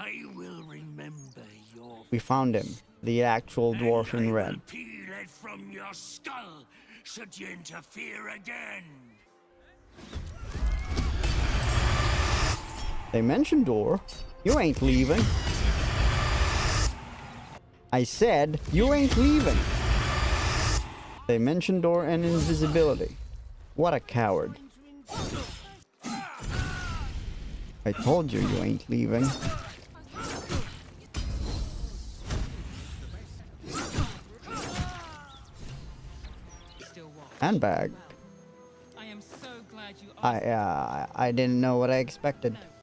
I will remember your. We found him. The actual dwarf in red. I will peel it from your skull should you interfere again. They mentioned door. You ain't leaving. I said, you ain't leaving. They mentioned door and invisibility. What a coward. I told you you ain't leaving. Handbag. I am so glad you I didn't know what I expected.